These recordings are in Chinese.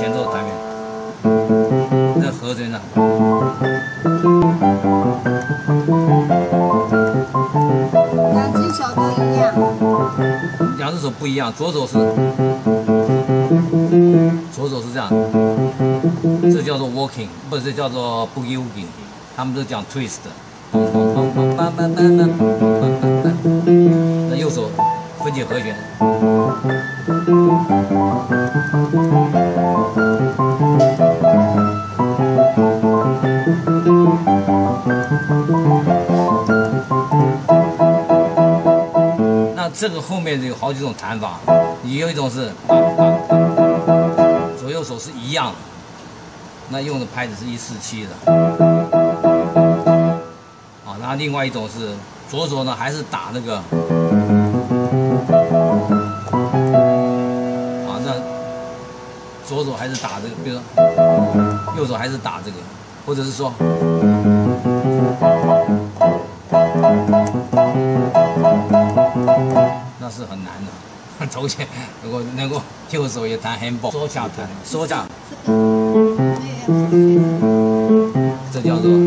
前奏弹面，那和弦呢？ 两只手都一样。 两只手不一样，左手是这样，这叫做 walking， 不是叫做 boogie woogie， 他们都讲 twist。那右手分解和弦。那这个后面有好几种弹法，你有一种是左右手是一样的，那用的拍子是147的。啊，那另外一种是左手呢还是打那个，啊，那左手还是打这个，比如说右手还是打这个，或者是说。那是很难的，头前如果能够右手也弹 handball， 说下弹，说下，这叫做。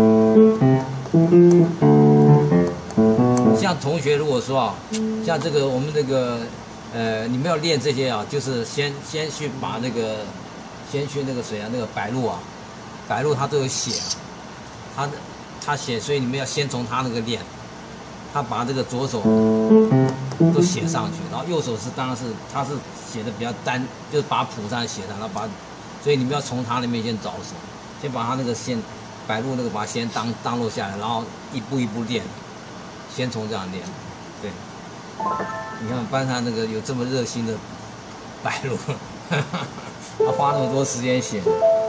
像同学如果说啊，像这个我们这个你们要练这些啊，就是先去把那个，先去那个谁啊，那个白鹭啊，白鹭他都有写啊，他写，所以你们要先从他那个练。他把这个左手都写上去，然后右手是当然是他是写的比较单，就是把谱上写上，然后所以你们要从他那边先着手，先把他那个白鹭那个把它先当落下来，然后一步一步练，先从这样练。对，你看班上那个有这么热心的白鹭，他花那么多时间写。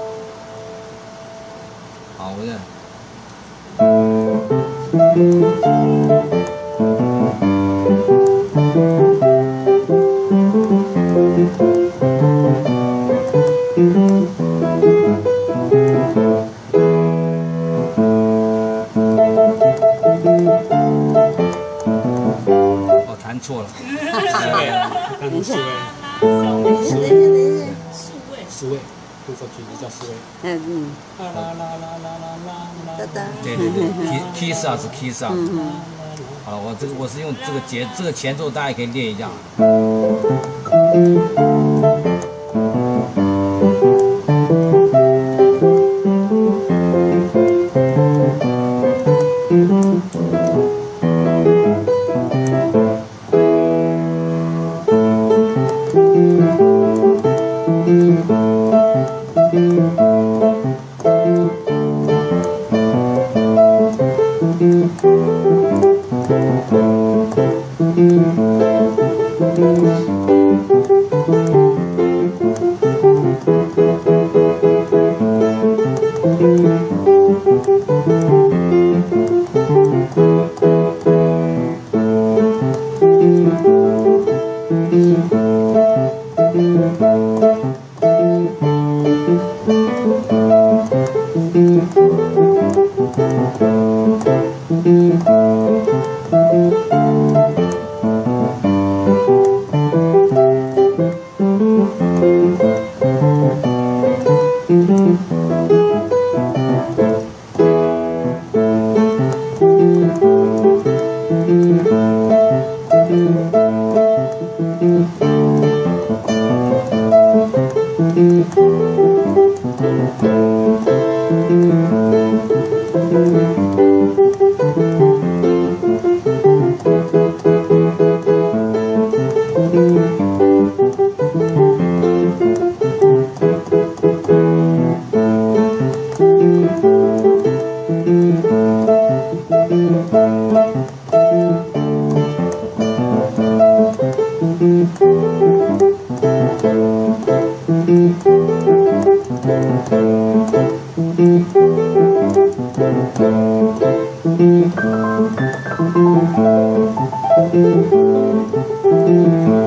好，我这。我弹错了， 刚刚四位，四位，这首曲子叫四位。啦啦啦啦啦啦啦。 对，key up 是 key up。好，我是用这个前奏，大家也可以练一下。 嗯。